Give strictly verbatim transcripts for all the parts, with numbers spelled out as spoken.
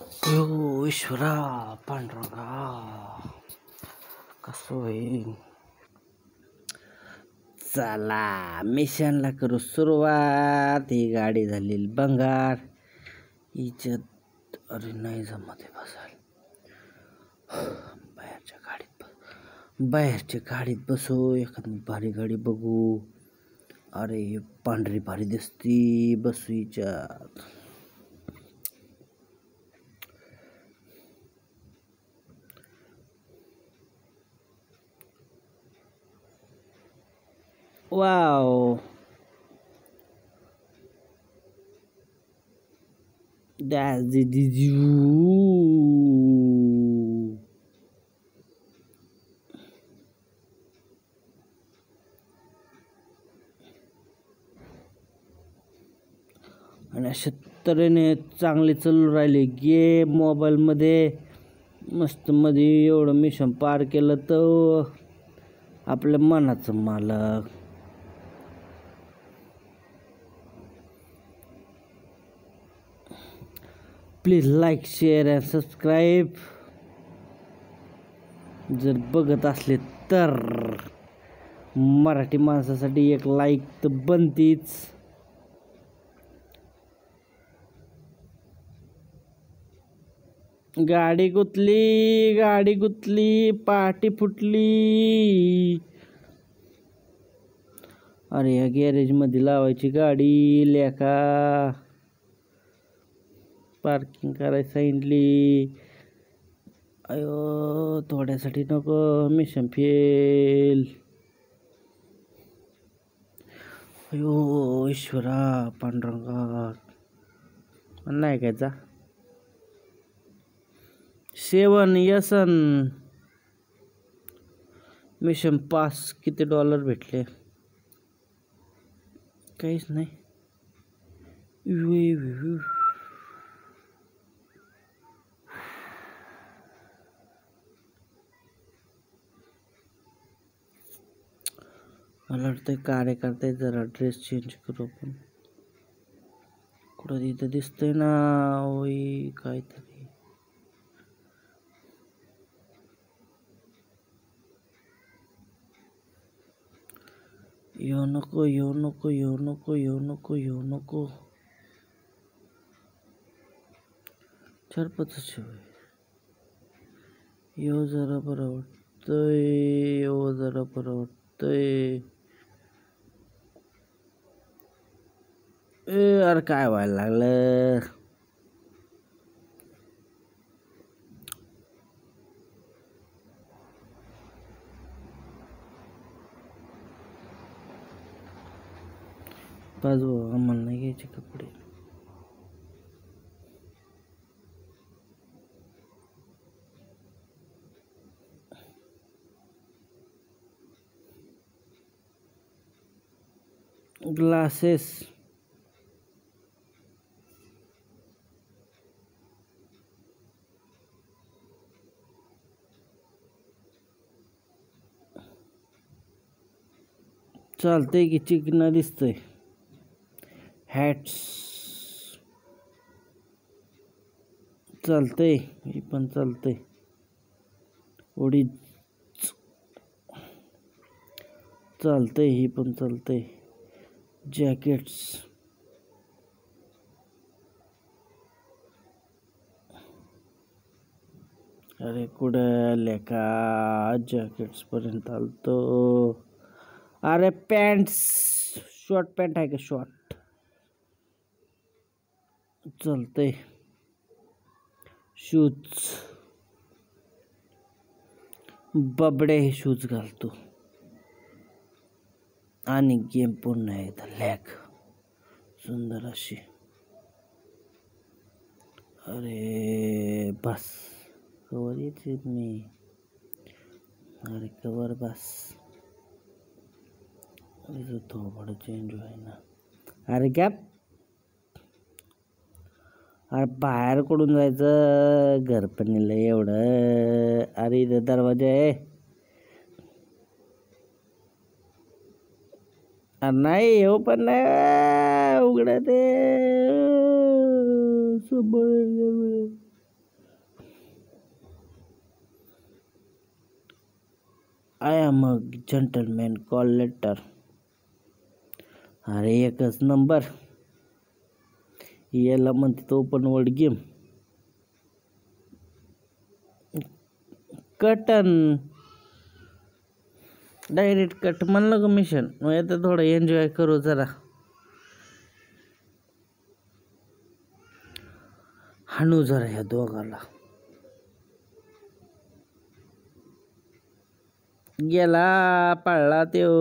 यो ईश्वरा पांडुरंगा कसं होईल. चला मिशनला करू सुरुवात. ही गाडी झालेली बंगार हिच्यात. अरे नाही जमत आहे बसायला. बाहेरच्या गाडीत बाहेरच्या गाडीत बसू. एखादी भारी गाडी बघू. अरे पांढरी भारी दिसती. बसू हिच्यात. Wow, that's the you. आणि अशा तऱ्हेने चांगले चालू राहिले गेम मोबाईलमध्ये. मस्त मध्ये एवढं मिशन पार केलं तर आपल्या मनाचं मालक. Please like share and subscribe. जर बघत असले तर मराठी माणसासाठी एक लाईक तर बनतीच. गाडी गुतली गाडी गुतली पाठी फुटली. अरे या गॅरेज मध्ये लावायची गाडी लेका. पार्किंग करायला सांगितली. अयो थोड्यासाठी नको मिशन फेल. अयो ईश्वरा पांडुरंगा नाही काय जा. सेवन यसन मिशन पास. किती डॉलर भेटले? काहीच नाही. मला वाटतं कार्यकर्ते जरा ड्रेस चेंज करू आपण. कुठं इथं दिसतंय ना ओय काहीतरी. येऊ नको येऊ नको येऊ नको येऊ नको येऊ नको. चार पाच येऊ जरा बरं वाटतंय. येऊ जरा बरं वाटतंय. ए अरे काय व्हायला लागलं. बाजू आम्हाला नाही घ्यायचे कपडे. ग्लासेस चालतंय की चिकना दिसतंय. हॅट्स चालतंय. हे पण चालतंय. उडीद चालतंय. ही पण चालतंय. जॅकेट्स अरे कुठं लेका जॅकेट्स पर्यंत आलतो. अरे पॅन्ट्स शॉर्ट पॅन्ट आहे का? शॉर्ट चालतंय. शूज बबडे हे शूज घालतो. आणि गेम पूर्ण आहे तर लॅग सुंदर अशी. अरे बस कवर येते मी. अरे कवर बस. अरे थोडं चेंज आहे ना. अरे गॅप. अरे बाहेर कुठून जायचं. घर पण नाही एवढं. अरे इथं दरवाजा आहे. अरे नाही येऊ पण नाही उघडत. I am a gentleman call letter. अरे एकच नंबर. याला म्हणते ओपन वर्ल्ड गेम. कटन डायरेक्ट कट म्हणलं का मिशन. मग आता थोडं एन्जॉय करू जरा. हाणू जरा ह्या दोघाला. गेला पळला त्यो.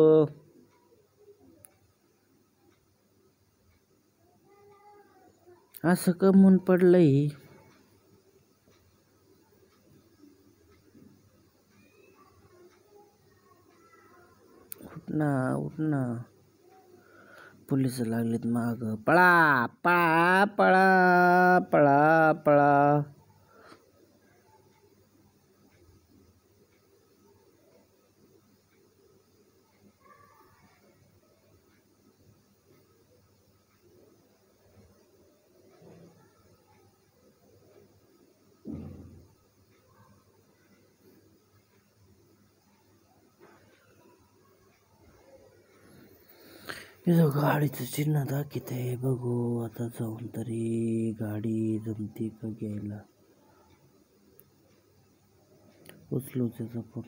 असं कमून पडलंय. उठना उठना. पोलिस लागलेत माग. पळा पळा पळा पळा पळा. इथं गाडीचं चिन्ह दाखवत आहे. बघू आता जाऊन तरी गाडी जमती का घ्यायला. उचलू त्याचा फोन.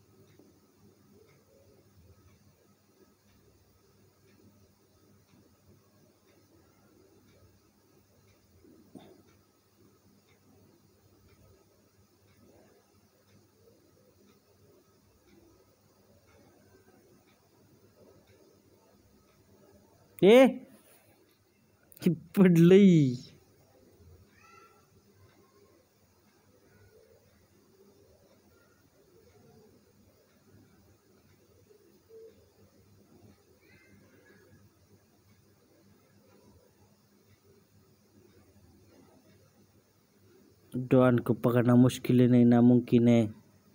ए पडलंय. डॉन को पकड़ना मुश्किल है, नहीं नामुमकिन है.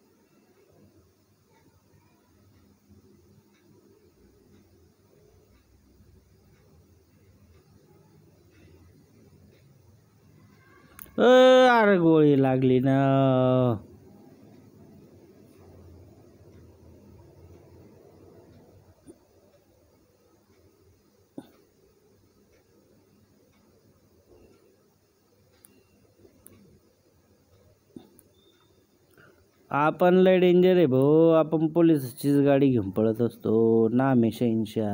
अरे गोळी लागली ना. आपण लय डेंजर आहे भाऊ. आपण पोलिसाचीच गाडी घेऊन पळत असतो. नाम आहे शहनशाह.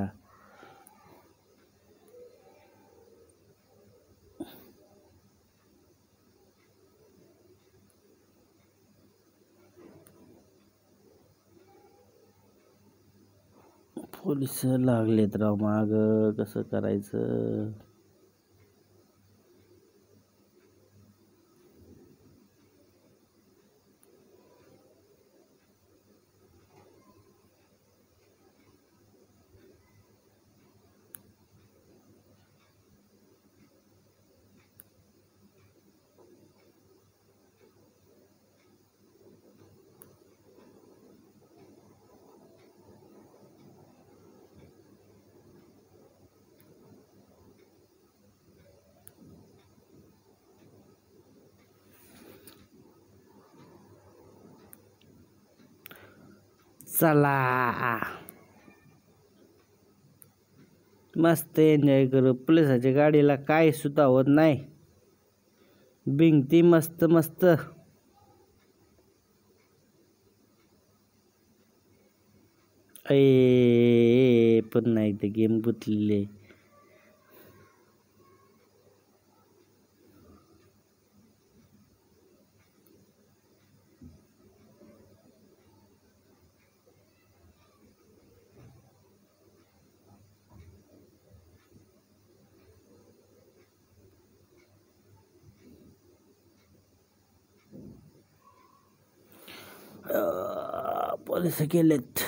पोलिस लागलेत राव माग. कसं करायचं. चला मस्त एन्जॉय करू. पोलिसाच्या गाडीला काय सुद्धा होत नाही. भिंगती मस्त मस्त. ए पुन्हा एकदा गेम गुतलेले. पोलिस गेलेत.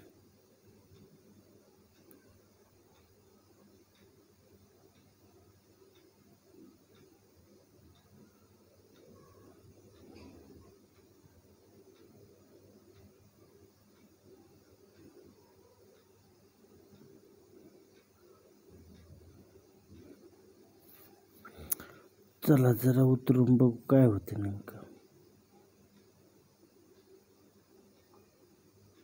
चला जरा उतरून बघू काय होते नेमकं.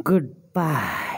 Goodbye.